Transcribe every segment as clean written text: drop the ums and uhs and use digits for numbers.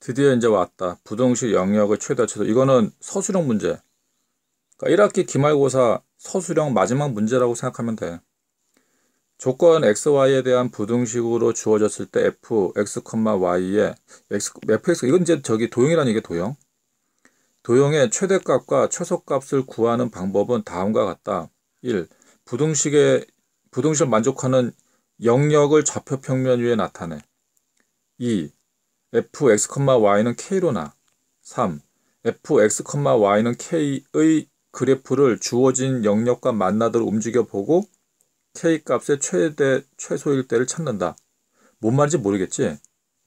드디어 이제 왔다. 부등식 영역의 최대 최소. 이거는 서술형 문제. 그러니까 1학기 기말고사 서술형 마지막 문제라고 생각하면 돼. 조건 xy에 대한 부등식으로 주어졌을 때 fx, y에 fx 이건 이제 저기 도형이라는 얘기 도형. 도형의 최대값과 최소값을 구하는 방법은 다음과 같다. 1. 부등식을 만족하는 영역을 좌표 평면 위에 나타내. 2. fx, y는 k로 나. 3. fx, y는 k의 그래프를 주어진 영역과 만나도록 움직여보고 k값의 최대, 최소일 때를 찾는다. 뭔 말인지 모르겠지?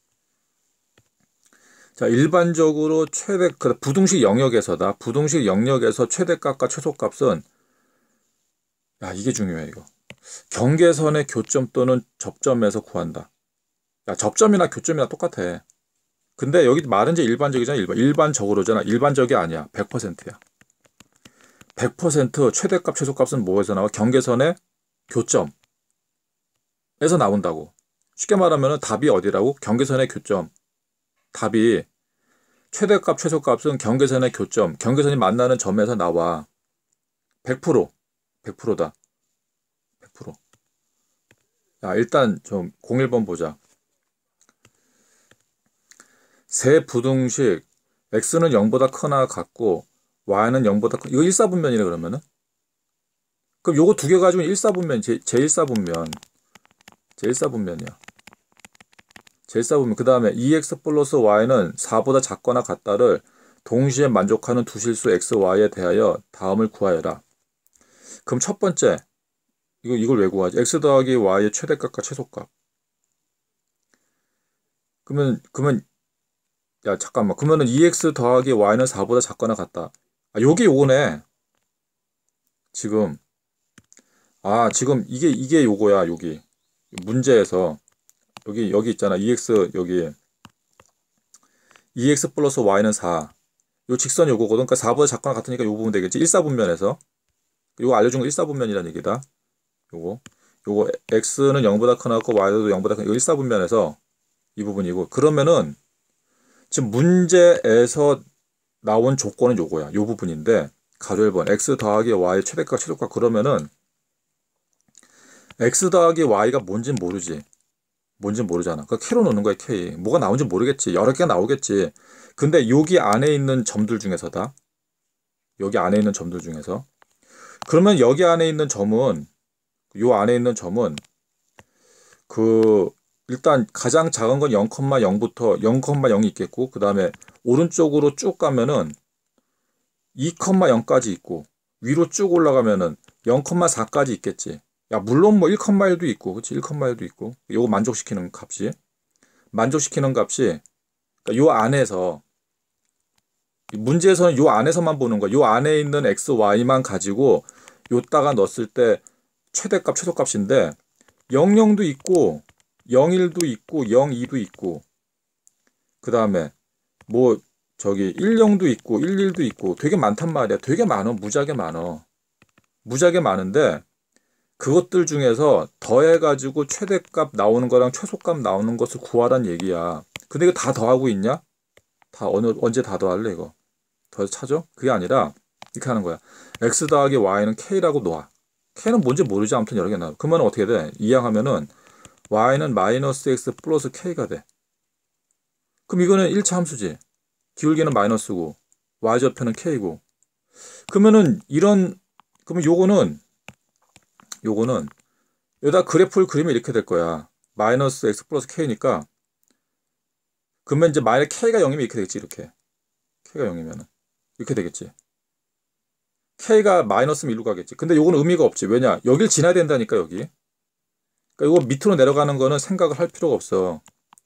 자, 일반적으로 부등식 영역에서다. 부등식 영역에서 최대값과 최소값은, 야, 이게 중요해, 이거. 경계선의 교점 또는 접점에서 구한다. 야, 접점이나 교점이나 똑같아. 근데 여기 말은 이제 일반적이잖아. 일반적으로잖아. 일반적이 아니야. 100%야. 100% 최대값, 최소값은 뭐에서 나와? 경계선의 교점에서 나온다고. 쉽게 말하면 답이 어디라고? 경계선의 교점. 답이 최대값, 최소값은 경계선의 교점, 경계선이 만나는 점에서 나와. 100%, 100%다. 100%. 야, 일단 좀 01번 보자. 세 부등식 x는 0보다 크나 같고 y는 0보다 크. 이거 일사분면이래 그러면은? 그럼 요거 두 개 가지고 일사분면, 제1사분면. 제1사분면이야. 제1사분면. 그 다음에 2x 플러스 y는 4보다 작거나 같다를 동시에 만족하는 두 실수 x, y에 대하여 다음을 구하여라. 그럼 첫 번째, 이걸 왜 구하지? x 더하기 y의 최대값과 최소값. 그러면, 야, 잠깐만. 그러면은 2x 더하기 y는 4보다 작거나 같다. 아, 요거네. 지금. 아, 지금 이게 요거야, 여기. 문제에서. 여기 있잖아. 2x 플러스 y는 4. 요 직선이 요거거든. 그러니까 4보다 작거나 같으니까 요 부분 되겠지. 일사분면에서. 요거 알려준 거 일사분면이라는 얘기다. 요거 x는 0보다 크나 고 y도 0보다 크나. 이거 일사분면에서 이 부분이고. 그러면은 지금 문제에서 나온 조건은 요거야. 요 부분인데 가로 1번 x 더하기 y의 최대값 최소값. 그러면은 x 더하기 y가 뭔진 모르지. 뭔진 모르잖아. 그러니까 K로 놓는 거야, K. 뭐가 나온지 모르겠지. 여러 개가 나오겠지. 근데 여기 안에 있는 점들 중에서다. 여기 안에 있는 점들 중에서. 그러면 여기 안에 있는 점은, 요 안에 있는 점은, 일단 가장 작은 건 0,0부터 0,0이 있겠고, 그 다음에 오른쪽으로 쭉 가면은 2,0까지 있고, 위로 쭉 올라가면은 0,4까지 있겠지. 야, 물론 뭐 1,1도 있고, 그치? 1,1도 있고. 요거 만족시키는 값이. 그러니까 요 안에서, 문제에서는 요 안에서만 보는 거야. 요 안에 있는 x, y만 가지고 요따가 넣었을 때 최대값, 최소값인데 00도 있고 01도 있고 02도 있고 그 다음에 뭐 저기 10도 있고 11도 있고 되게 많단 말이야. 되게 많어. 무지하게 많어. 무지하게 많은데 그것들 중에서 더해가지고 최대값 나오는 거랑 최소값 나오는 것을 구하란 얘기야. 근데 이거 다 더하고 있냐? 언제 다 더할래 이거? 더 찾아? 그게 아니라 이렇게 하는 거야. x 더하기 y는 k라고 놓아. k는 뭔지 모르지. 아무튼 여러 개 나와. 그러면 어떻게 돼? 이항하면은 y는 마이너스 x 플러스 k가 돼. 그럼 이거는 1차 함수지. 기울기는 마이너스고 y좌표는 k고. 그러면은 그러면 요거는 여기다 그래프를 그리면 이렇게 될 거야. 마이너스 x 플러스 k니까 그러면 이제 만약 k가 0이면 이렇게 되겠지. 이렇게. k가 0이면은 이렇게 되겠지. k가 마이너스면 일로 가겠지. 근데 요거는 의미가 없지. 왜냐? 여길 지나야 된다니까, 여기. 그러니까 이거 밑으로 내려가는 거는 생각을 할 필요가 없어.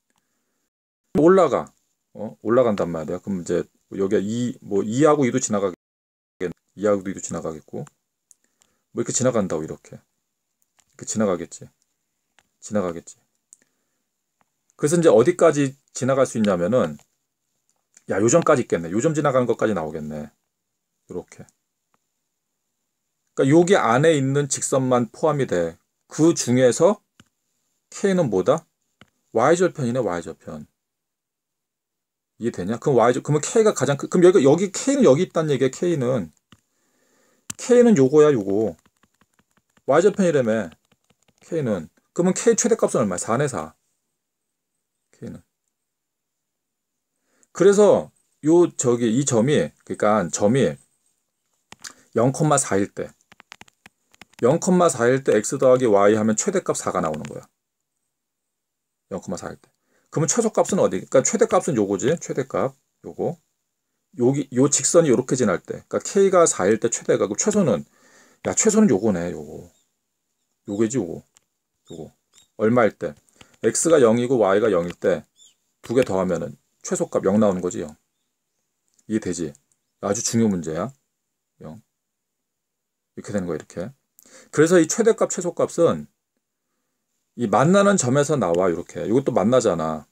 올라가. 올라간단 말이야. 그럼 이제 여기가 2하고 2도 지나가겠고, 2하고 2도 지나가겠고, 뭐 이렇게 지나간다고, 이렇게. 이렇게 지나가겠지. 그래서 이제 어디까지 지나갈 수 있냐면은, 야, 요점까지 있겠네. 요점 지나가는 것까지 나오겠네. 이렇게. 그러니까 여기 안에 있는 직선만 포함이 돼. 그 중에서 K는 뭐다? Y절편이네, Y절편. 이해되냐? 그럼 그러면 K가 가장 그럼 여기 K는 여기 있다는 얘기야. K는 요거야, 요거. Y절편이라며. K는. 그러면 K 최대값은 얼마야? 4네, 4. K는. 그래서 이 점이, 그러니까 점이 0,4일 때 0,4일 때 x 더하기 y 하면 최대값 4가 나오는 거야. 0,4일 때. 그러면 최소값은 어디? 그러니까 최대값은 요거지. 최대값 요거. 요 직선이 요렇게 지날 때. 그러니까 k가 4일 때 최대가. 그 최소는 요거네. 요거지 요거. 얼마일 때? x가 0이고 y가 0일 때 두 개 더하면은 최소값 0 나오는 거지. 0. 이해되지? 아주 중요 문제야. 0. 이렇게 되는 거야, 이렇게. 그래서 이 최대값, 최소값은 이 만나는 점에서 나와, 이렇게. 이것도 만나잖아,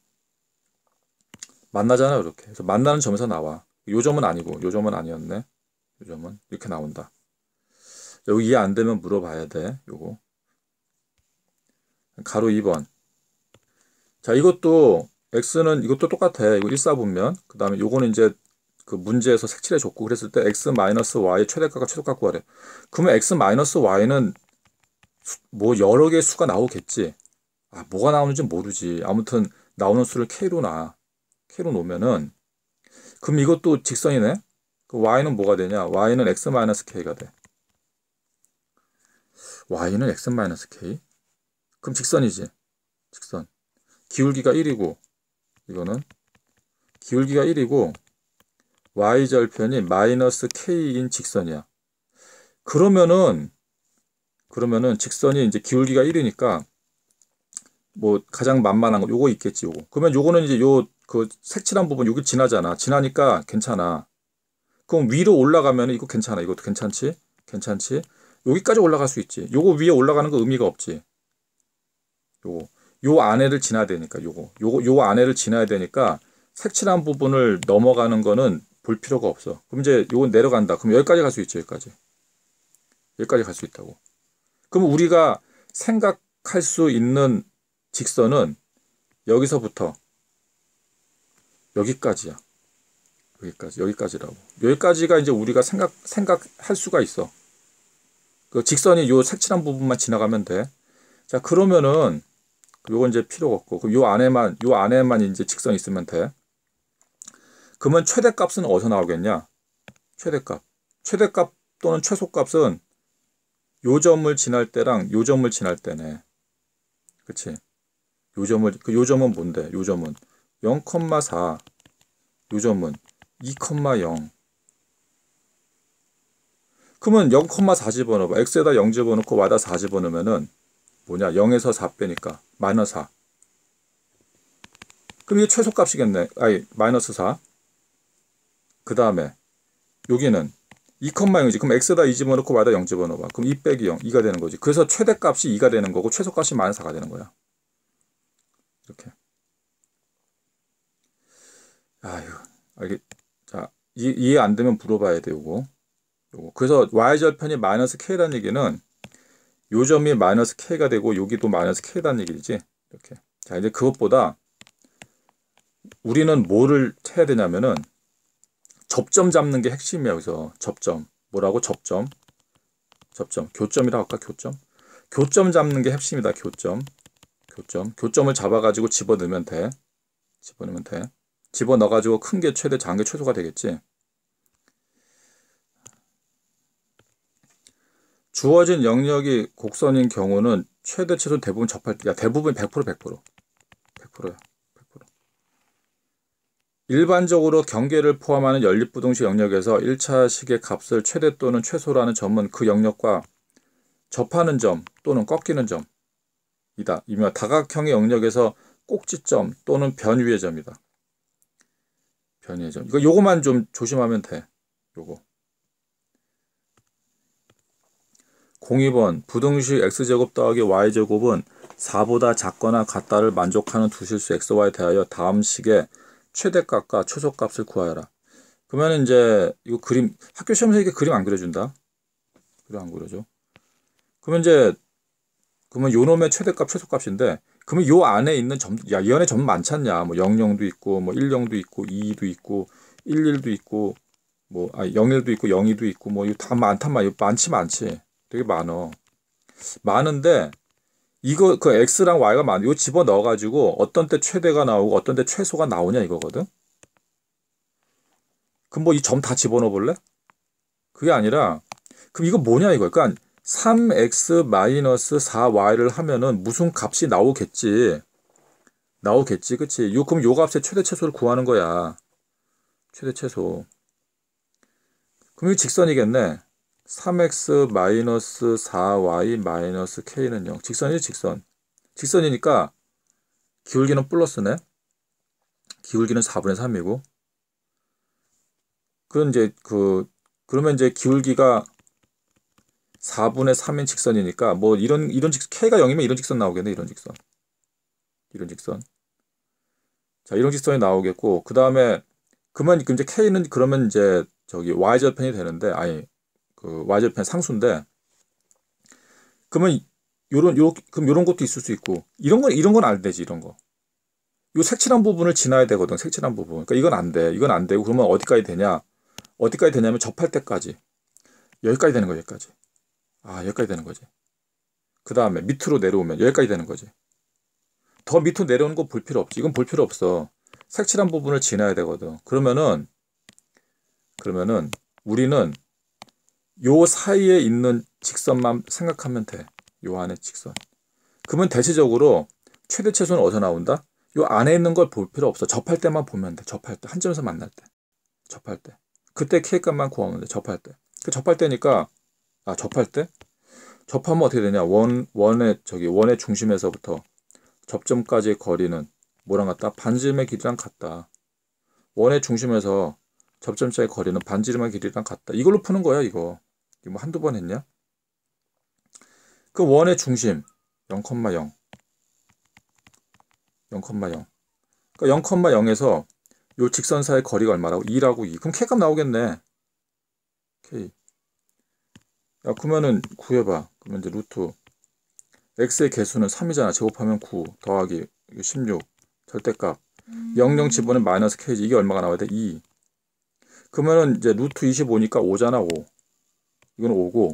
이렇게. 그래서 만나는 점에서 나와. 요 점은 아니고, 요 점은 아니었네. 요 점은 이렇게 나온다. 여기 이해 안 되면 물어봐야 돼, 요거. 가로 2번. 자, 이것도 이것도 똑같아. 이거 1사분면. 그 다음에 요거는 이제 그 문제에서 색칠해 줬고, 그랬을 때 x-y의 최대값과 최소값 구하래. 그러면 x-y는 뭐 여러 개의 수가 나오겠지. 뭐가 나오는지 모르지. 아무튼 나오는 수를 k로 놓으면은, 그럼 이것도 직선이네. 그 y는 뭐가 되냐? y는 x-k가 돼. y는 x-k? 그럼 직선이지. 직선. 기울기가 1이고, 이거는 기울기가 1이고 y절편이 마이너스 k인 직선이야. 그러면은 직선이 이제 기울기가 1이니까 뭐 가장 만만한 거 요거 있겠지, 요거. 그러면 요거는 이제 그 색칠한 부분 여기 지나니까 괜찮아. 그럼 위로 올라가면 이거 괜찮아. 이것도 괜찮지? 여기까지 올라갈 수 있지. 요거 위에 올라가는 거 의미가 없지. 요 안에를 지나야 되니까 요 안에를 지나야 되니까 색칠한 부분을 넘어가는 거는 볼 필요가 없어. 그럼 이제 요건 내려간다. 그럼 여기까지 갈 수 있지, 여기까지 갈 수 있다고. 그럼 우리가 생각할 수 있는 직선은 여기서부터 여기까지야. 여기까지라고. 여기까지가 이제 우리가 생각할 수가 있어. 그 직선이 요 색칠한 부분만 지나가면 돼. 자, 그러면은 요건 이제 필요가 없고, 그럼 요 안에만 이제 직선이 있으면 돼. 그러면 최대값은 어디서 나오겠냐? 최대값 또는 최소값은 요 점을 지날 때랑 요 점을 지날 때네. 그치? 요 점은 뭔데? 요 점은 0,4, 요 점은 2,0. 그러면 0,4 집어넣어봐. x에다 0 집어넣고 y에다 4 집어넣으면은 뭐냐? 0에서 4 빼니까 마이너스 4. 그럼 이게 최소값이겠네. 마이너스 4. 그 다음에 여기는 2,0이지. 그럼 x에다 2 집어넣고 y에다 0 집어넣어봐. 그럼 2 빼기 0, 2가 되는 거지. 그래서 최대값이 2가 되는 거고 최소값이 마이너스 4가 되는 거야. 이렇게. 자, 이해 안 되면 물어봐야 돼, 요거. 그래서 y절편이 마이너스 k라는 얘기는 요 점이 마이너스 k가 되고 여기도 마이너스 k라는 얘기지. 이렇게. 자, 이제 그것보다 우리는 뭐를 해야 되냐면은 접점 잡는 게 핵심이야. 여기서 접점. 뭐라고? 접점. 교점이라고 할까? 교점 잡는 게 핵심이다. 교점을 잡아가지고 집어넣으면 돼. 집어넣어가지고 큰 게 최대, 작은 게 최소가 되겠지. 주어진 영역이 곡선인 경우는 최대, 최소 대부분 접할 때, 대부분 100%. 일반적으로 경계를 포함하는 연립부등식 영역에서 1차식의 값을 최대 또는 최소라는 점은 그 영역과 접하는 점 또는 꺾이는 점이다. 이며 다각형의 영역에서 꼭지점 또는 변 위의 점이다. 요거만 좀 조심하면 돼. 요거. 02번 부등식 x제곱 더하기 y제곱은 4보다 작거나 같다를 만족하는 두 실수 xy에 대하여 다음 식의 최대값과 최소값을 구하여라. 그러면 이제 이거 그림 학교 시험에서 이게 그림 안 그려준다. 그림 안 그려줘. 그러면 요 놈의 최대값 최소값인데 그러면 요 안에 있는 점, 야, 이 안에 점 많지 않냐? 뭐 00도 있고, 뭐 10도 있고, 22도 있고, 11도 있고, 뭐, 01도 있고, 02도 있고, 뭐, 이거 다 많단 말이야. 많지, 많지. 되게 많어. 많은데, 이거, 그 X랑 Y가 많아. 이거 집어 넣어가지고, 어떤 때 최대가 나오고, 어떤 때 최소가 나오냐, 이거거든? 그럼 뭐 이 점 다 집어넣어 볼래? 그게 아니라, 그럼 이거 뭐냐, 이거. 그러니까, 3x-4y를 하면은 무슨 값이 나오겠지. 나오겠지, 그치? 그럼 요 값의 최대 최소를 구하는 거야. 최대 최소. 그럼 이 직선이겠네. 3x-4y-k는 0. 직선이지, 직선. 직선이니까 기울기는 플러스네. 기울기는 4분의 3이고. 그러면 이제 기울기가 4분의 3인 직선이니까 뭐 이런 k가 0이면 이런 직선 나오겠네. 이런 직선. 이런 직선. 자, 이런 직선이 나오겠고, 그 다음에 그러면 이제 k는 그러면 이제 저기 y절편이 되는데, 그 y절편 상수인데, 그러면 그럼 요런 것도 있을 수 있고, 이런 건 안 되지, 이런 거. 요 색칠한 부분을 지나야 되거든, 색칠한 부분. 그러니까 이건 안 돼. 이건 안 되고, 그러면 어디까지 되냐? 어디까지 되냐면 접할 때까지. 여기까지 되는 거야, 여기까지. 여기까지 되는 거지. 그 다음에 밑으로 내려오면 여기까지 되는 거지. 더 밑으로 내려오는 거 볼 필요 없지. 이건 볼 필요 없어. 색칠한 부분을 지나야 되거든. 그러면은 우리는 요 사이에 있는 직선만 생각하면 돼. 요 안에 직선. 그러면 대체적으로 최대 최소는 어디서 나온다? 요 안에 있는 걸 볼 필요 없어. 접할 때만 보면 돼. 접할 때. 한 점에서 만날 때. 접할 때. 그때 K값만 구하면 돼. 접할 때. 접할 때니까, 접할 때? 접하면 어떻게 되냐? 원의 중심에서부터 접점까지의 거리는 뭐랑 같다? 반지름의 길이랑 같다. 원의 중심에서 접점자의 거리는 반지름의 길이랑 같다. 이걸로 푸는 거야, 이거. 이거 뭐 한두 번 했냐? 그 원의 중심 0,0 0,0 그러니까 0,0에서 요 직선사의 거리가 얼마라고? 2라고 2. 그럼 K값 나오겠네. K. 야, 그러면은 구해봐. 그러면 이제 루트 x의 개수는 3이잖아. 제곱하면 9 더하기 16 절대값 00 집어넣으면 마이너스 k지. 이게 얼마가 나와야 돼? 2. 그러면은 이제 루트 25니까 5잖아. 5. 이건 5고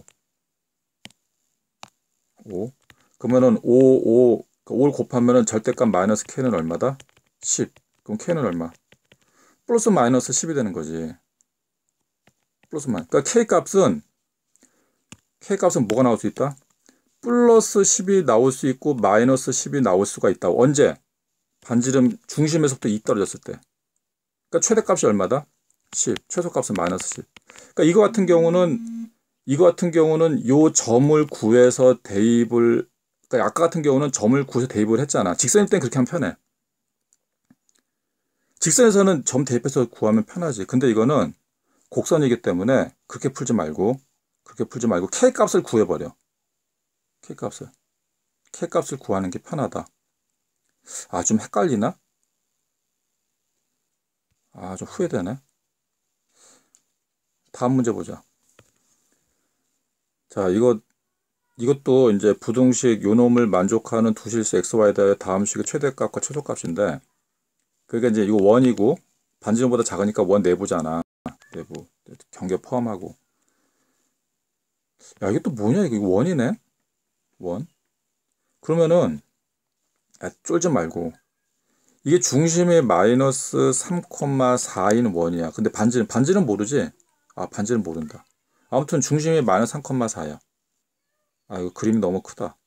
5. 그러면은 5를 곱하면은 절대값 마이너스 k는 얼마다? 10. 그럼 k는 얼마? 플러스 마이너스 10이 되는 거지. 플러스 마이너스. 그러니까 k값은 뭐가 나올 수 있다? 플러스 10이 나올 수 있고 마이너스 10이 나올 수가 있다. 언제? 반지름 중심에서부터 2 떨어졌을 때. 그러니까 최대값이 얼마다? 10. 최소값은 마이너스 10. 그러니까 이거 같은 경우는 요 점을 구해서 대입을, 그러니까 아까 같은 경우는 점을 구해서 대입을 했잖아. 직선일 땐 그렇게 하면 편해. 직선에서는 점 대입해서 구하면 편하지. 근데 이거는 곡선이기 때문에 그렇게 풀지 말고 K값을 구해버려. K값을 구하는 게 편하다. 좀 헷갈리나? 좀 후회되네. 다음 문제 보자. 자, 이것도 이제 부등식 요놈을 만족하는 두 실수 xy에 대해 다음 식의 최대값과 최소값인데, 그러니까 이제 이거 원이고 반지름보다 작으니까 원 내부잖아. 내부 경계 포함하고. 야, 이게 또 뭐냐? 이거 원이네. 원. 그러면은 쫄지 말고 이게 중심이 마이너스 3,4인 원이야. 근데 반지름 모르지? 반지름 모른다. 아무튼 중심이 마이너스 3,4야. 이거 그림이 너무 크다.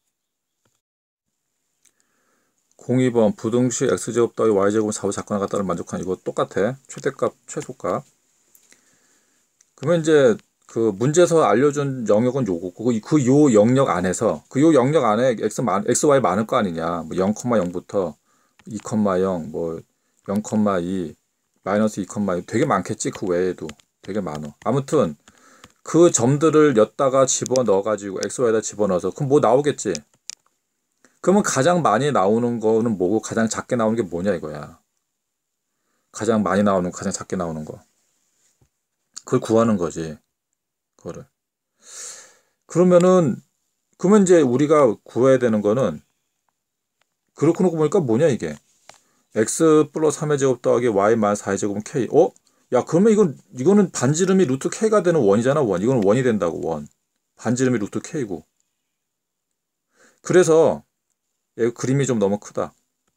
02번 부등식 x제곱 더하기 y제곱은 4의 작거나 같다를 만족하는 이거 똑같아. 최대값, 최소값. 그러면 이제 그 문제에서 알려준 영역은 요거고 요 영역 안에서 요 영역 안에 x, y 많을 거 아니냐. 뭐 0,0부터 2,0 뭐 0,2 마이너스 2,2 되게 많겠지. 그 외에도 되게 많어. 아무튼 그 점들을 엿다가 집어넣어가지고 xy에다 집어넣어서 그럼 뭐 나오겠지. 그러면 가장 많이 나오는 거는 뭐고 가장 작게 나오는 게 뭐냐 이거야. 가장 많이 나오는 거, 가장 작게 나오는 거. 그걸 구하는 거지. 그거를. 그러면 이제 우리가 구해야 되는 거는 그렇게 놓고 보니까 뭐냐 이게. x 플러스 3의 제곱 더하기 y 마이너스 4의 제곱은 k. 야 그러면 이거는 반지름이 루트 k가 되는 원이잖아. 원. 이거는 원이 된다고. 원. 반지름이 루트 k고. 그래서 그림이 좀 너무 크다.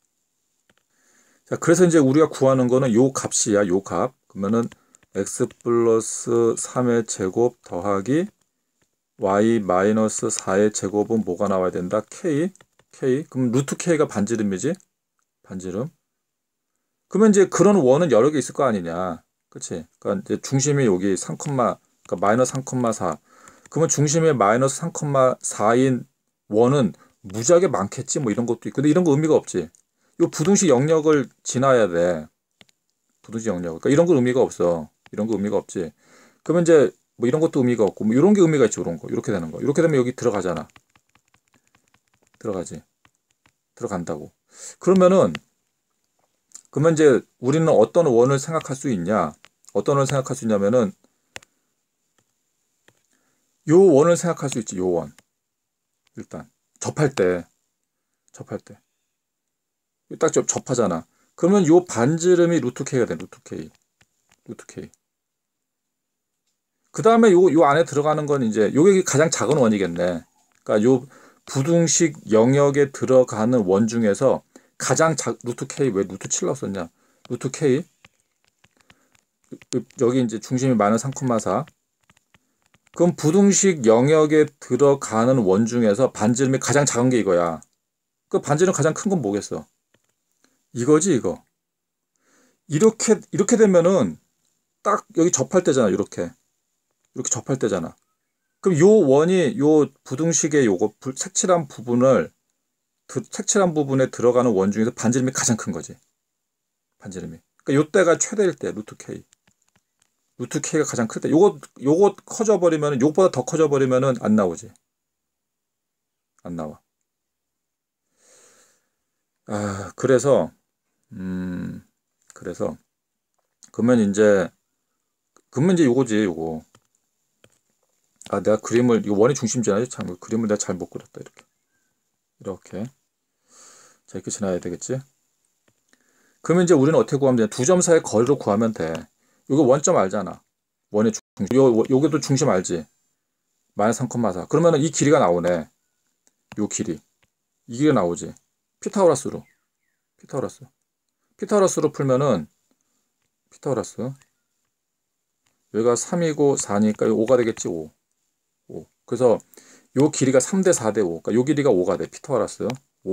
자, 그래서 이제 우리가 구하는 거는 요 값이야. 요 값. 그러면은 x 플러스 3의 제곱 더하기 y 마이너스 4의 제곱은 뭐가 나와야 된다? k. 그럼 루트 k가 반지름이지? 반지름. 그러면 이제 그런 원은 여러 개 있을 거 아니냐. 그치? 그러니까 이제 중심이 여기 3, 그러니까 마이너스 3,4. 그러면 중심이 마이너스 3,4인 원은 무지하게 많겠지. 뭐 이런 것도 있고. 근데 이런 거 의미가 없지. 요 부등식 영역을 지나야 돼. 부등식 영역. 그러니까 이런 건 의미가 없어. 이런 거 의미가 없지. 그러면 이제 뭐 이런 것도 의미가 없고 뭐 이런 게 의미가 있지. 이런 거. 이렇게 되는 거. 이렇게 되면 여기 들어가잖아. 들어가지. 들어간다고. 그러면 이제 우리는 어떤 원을 생각할 수 있냐? 어떤 원을 생각할 수 있냐면은 요 원을 생각할 수 있지. 요 원. 일단 접할 때 딱 접하잖아. 그러면 요 반지름이 루트 k가 돼. 루트 k. 그 다음에 요 안에 들어가는 건 이제 요게 가장 작은 원이겠네. 그러니까 요 부등식 영역에 들어가는 원 중에서 가장 루트 k. 왜 루트 7라고 썼냐? 루트 k. 여기 이제 중심이 마이너스 3,4. 그럼 부등식 영역에 들어가는 원 중에서 반지름이 가장 작은 게 이거야. 그 반지름 가장 큰 건 뭐겠어? 이거지, 이거. 이렇게 되면은 딱 여기 접할 때잖아. 이렇게 접할 때잖아. 그럼 요 원이 요 부등식의 요거 색칠한 부분에 들어가는 원 중에서 반지름이 가장 큰 거지. 반지름이. 그러니까 요때가 최대일 때 루트 k. 루트 k가 가장 클 때. 요거 커져 버리면은 요거보다 더 커져 버리면은 안 나오지. 안 나와. 그래서 그러면 이제 요거지, 요거. 내가 이거 원의 중심지나 참 그림을 내가 잘 못 그렸다. 이렇게. 자, 이렇게 지나야 되겠지? 그러면 이제 우리는 어떻게 구하면 되냐? 두 점 사이의 거리로 구하면 돼. 이거 원점 알잖아. 원의 중심. 요게도 중심 알지? 마이너스 3,4. 그러면은 이 길이가 나오네. 요 길이. 이 길이 나오지. 피타고라스로 풀면은 여기가 3이고 4니까 5가 되겠지. 5. 그래서 요 길이가 3대 4대 5. 그러니까 요 길이가 5가 돼. 피타고라스.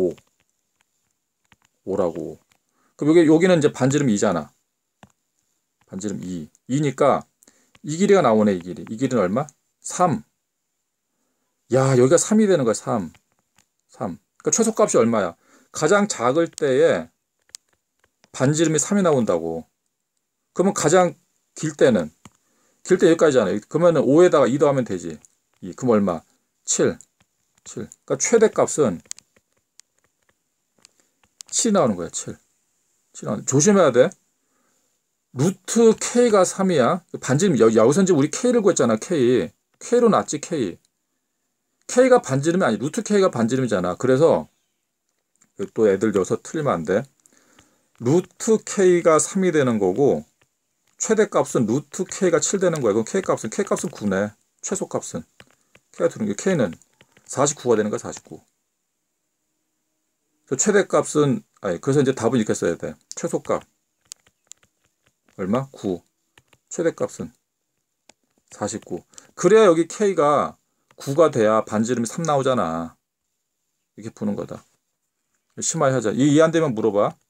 5라고. 그럼 여기는 이제 반지름 2잖아. 반지름 2. 2니까 이 길이가 나오네. 이 길이는 얼마? 3. 야, 여기가 3이 되는 거야. 3. 그러니까 최소값이 얼마야? 가장 작을 때에 반지름이 3이 나온다고. 그러면 가장 길 때 여기까지잖아요. 그러면 5에다가 2 더하면 되지. 그럼 얼마? 7. 그러니까 최대값은 7이 나오는 거야. 7 나오는. 조심해야 돼. 루트 k가 3이야. 반지름 여기서 이제 우리 k를 구했잖아. k로 놨지. k가 반지름이 아니 루트 k가 반지름이잖아. 그래서 또 애들 여기서 틀리면 안 돼. 루트 k가 3이 되는 거고 최대값은 루트 k가 7 되는 거야. 그럼 k값은 9네. 최소값은 k가 들어오는 게 k는 49가 되는 거야. 49. 최대값은 그래서 이제 답은 이렇게 써야 돼. 최소값 얼마? 9. 최대값은 49. 그래야 여기 k가 9가 돼야 반지름이 3 나오잖아. 이렇게 푸는 거다. 심하게 하자. 이해 안 되면 물어봐.